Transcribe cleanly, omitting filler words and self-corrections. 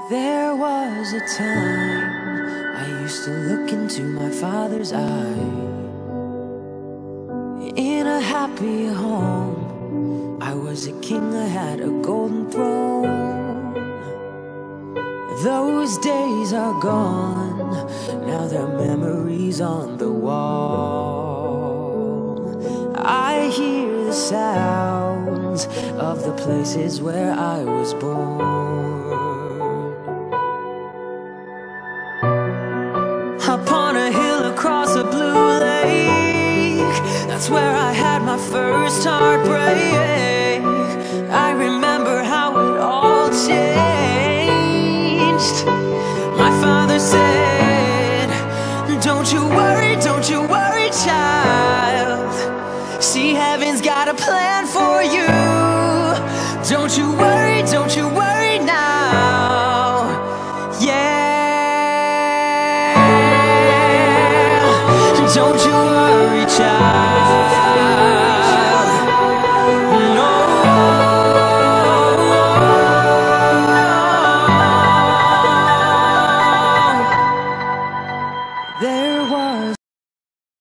There was a time I used to look into my father's eye. In a happy home, I was a king, I had a golden throne. Those days are gone, now they're memories on the wall. I hear the sounds of the places where I was born. Upon a hill across a blue lake, that's where I had my first heartbreak. I remember how it all changed. My father said, don't you worry, child. See, heaven's got a plan for you. Don't you worry now. Yeah. Don't you worry, child.